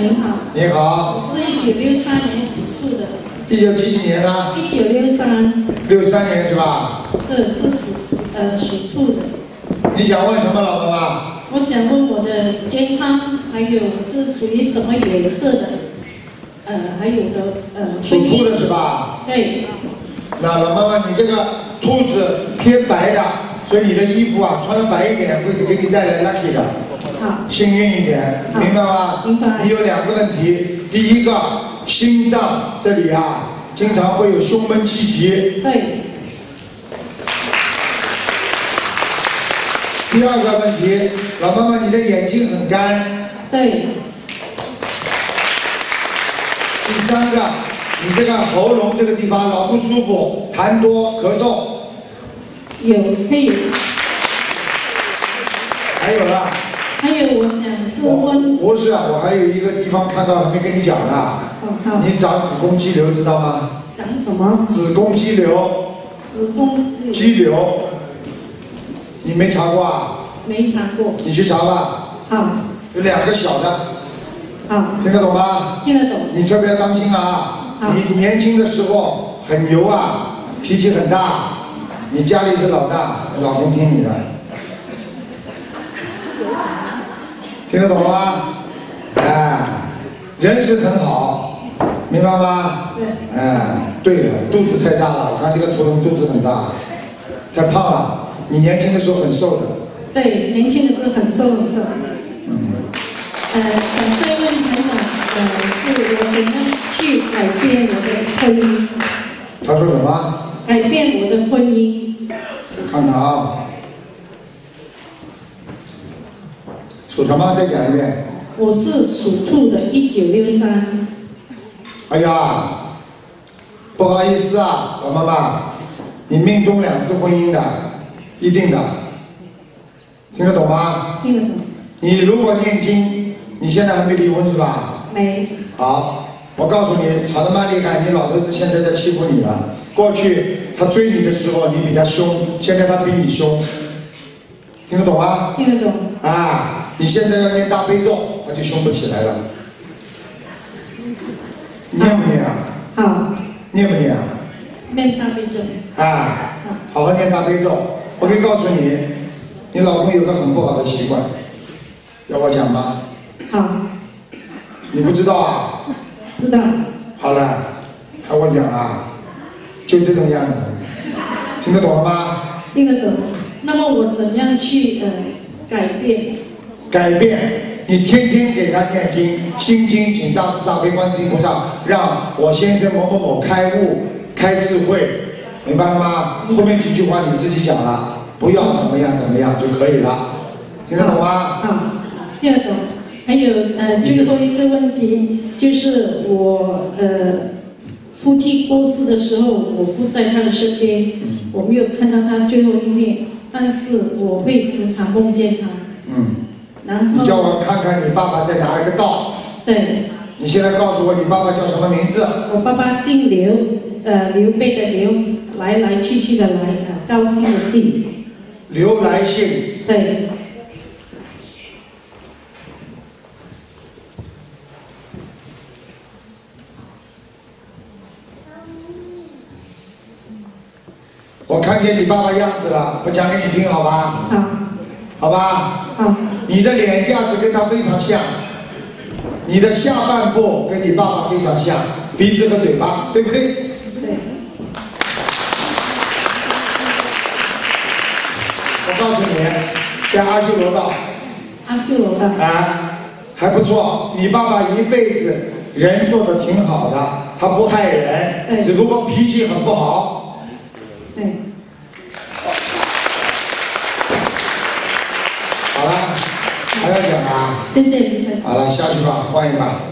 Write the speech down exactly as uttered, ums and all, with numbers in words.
您好。 你好。 我是一九六三年属兔的。 一九几几年呢？ 一九六三。 六三年是吧？ 是是属呃属兔的。 你想问什么，老妈妈？ 我想问我的健康，还有是属于什么颜色的？呃，还有的呃。 属兔的是吧？ 对。 那老妈妈，你这个兔子偏白的，所以你的衣服啊穿的白一点，会给你带来 lucky 的。 好。 幸运一点，明白吗？ 明白。 你有两个问题，第一个心脏这里啊，经常会有胸闷气急。 对。 第二个问题，老妈妈，你的眼睛很干。 对。 第三个，你这个喉咙这个地方老不舒服，痰多，咳嗽。 有，会有。 还有啦。 还有，我想是问。 不是啊，我还有一个地方看到还没跟你讲呢。 哦，好。 你长子宫肌瘤，知道吗？ 长什么？ 子宫肌瘤。 子宫肌瘤。 肌瘤。你没查过啊？ 没查过。 你去查吧。 好。 有两个小的。 好。 听得懂吗？ 听得懂。 你特别要当心啊！ 好。 你年轻的时候很牛啊，脾气很大，你家里是老大，老公听你的。听得懂了吗？哎，人是很好，明白吗？ 对。 哎，对了，肚子太大了，我看这个图腾肚子很大，太胖了。你年轻的时候很瘦的。 对，年轻的时候很瘦很瘦。 嗯。 呃，想再问台长，呃，是我怎样去改变我的婚姻？ 他说什么？ 改变我的婚姻。 看看啊。属什么？再讲一遍。 我是属兔的，一九六三。 哎呀，不好意思啊，老妈妈，你命中两次婚姻的，一定的，听得懂吗？ 听得懂。 你如果念经，你现在还没离婚是吧？ 没。 好，我告诉你，吵得蛮厉害，你老头子现在在欺负你了。过去他追你的时候，你比他凶，现在他比你凶，听得懂吗？ 听得懂。 啊，你现在要念大悲咒，他就凶不起来了。念不念啊？ 好。 念不念啊？ 念大悲咒。 啊，好好念大悲咒。我可以告诉你，你老公有个很不好的习惯，要我讲吗？ 好。 你不知道啊？ 知道。 好了，还我讲啊，就这种样子，听得懂了吗？ 听得懂。那么我怎样去呃改变？ 改变，你天天给他念经，心经，请大慈大悲观世音菩萨，让我先生某某某开悟、开智慧，明白了吗？后面几句话你自己讲了，不要怎么样怎么样就可以了，听得懂吗？ 啊，听得懂。还有呃，最后一个问题就是我呃，夫妻过世的时候，我不在他的身边，我没有看到他最后一面，但是我会时常梦见他。 嗯。 然后。 你叫我看看你爸爸在哪一个道？ 对。 你现在告诉我你爸爸叫什么名字？ 我爸爸姓刘，呃，刘备的刘，来来去去的来，呃，高兴的兴。 刘来信。 对。 我看见你爸爸样子了，我讲给你听，好吧？ 好。 好吧？ 好。 你的脸架子跟他非常像，你的下半部跟你爸爸非常像，鼻子和嘴巴，对不对？ 对。 我告诉你，在阿修罗道。 阿修罗道。 啊，还不错。你爸爸一辈子人做的挺好的，他不害人，只不过脾气很不好。 对。 好了，还要讲啊？ 谢谢。 好了，下去吧，换一把。